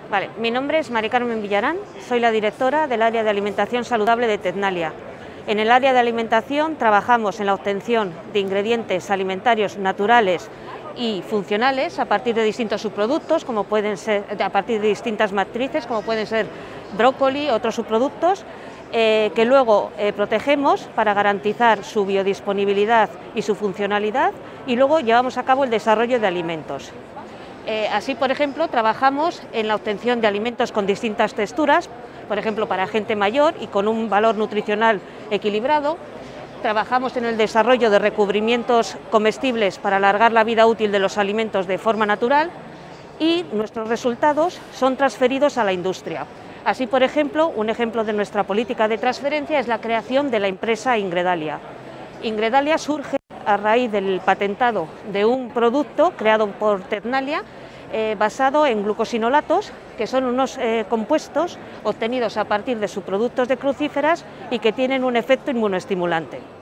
Vale, mi nombre es Mari Carmen Villarán, soy la directora del área de alimentación saludable de Tecnalia. En el área de alimentación trabajamos en la obtención de ingredientes alimentarios naturales y funcionales a partir de distintos subproductos, como pueden ser, a partir de distintas matrices, como pueden ser brócoli, otros subproductos, que luego protegemos para garantizar su biodisponibilidad y su funcionalidad, y luego llevamos a cabo el desarrollo de alimentos. Así, por ejemplo, trabajamos en la obtención de alimentos con distintas texturas, por ejemplo, para gente mayor y con un valor nutricional equilibrado. Trabajamos en el desarrollo de recubrimientos comestibles para alargar la vida útil de los alimentos de forma natural, y nuestros resultados son transferidos a la industria. Así, por ejemplo, un ejemplo de nuestra política de transferencia es la creación de la empresa Ingredalia. Ingredalia surge a raíz del patentado de un producto creado por Tecnalia basado en glucosinolatos, que son unos compuestos obtenidos a partir de subproductos de crucíferas y que tienen un efecto inmunoestimulante.